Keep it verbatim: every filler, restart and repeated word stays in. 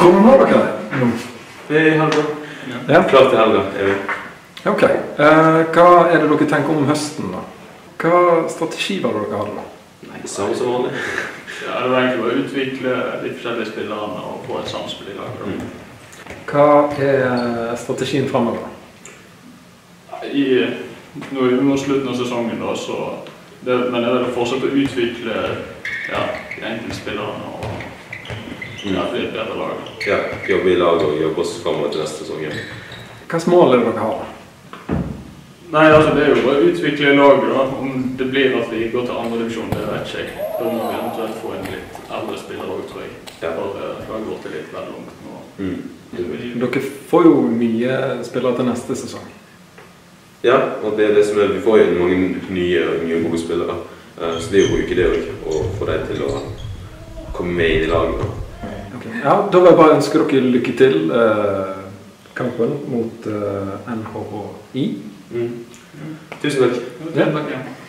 Hvordan har dere det nå? Vi er i helga. Ja. Klart til helga, er vi. Ok. Eh, hva er det dere tenker om høsten da? Hva strategi var det dere hadde da? Nei, samme som vanlig. Ja, det var egentlig bare å utvikle de forskjellige spillerne og få et samspill i laget. Mm. Hva er strategien fremover da? I, nå er vi mot slutten av sesongen da, så det, men det er vel å fortsette å utvikle ja, de enkelte spillerne og ja, bli et bedre lag. Ja, jobbe i lag og jobbe oss fremover til neste sesong. Hva mål er det dere har? Nei, altså det er jo bare å utvikle laget da. Om det blir at vi går til andre divisjon, det vet ikke jeg. Da må vi eventuelt få en litt eldre spiller også, tror jeg. Ja. For laget går til litt veldig langt nå. Mm. Dere får jo mye spillere til neste sesong. Ja, og det er det som er, vi får jo mange nye og mye gode spillere. Uh, så det er jo å bruke det også, og få deg til å komme med inn i laget. Okay. Ja, da vil jeg bare ønske dere lykke til eh, kampen mot eh, N H H I. Mm. Tusen takk. Ja, takk, ja.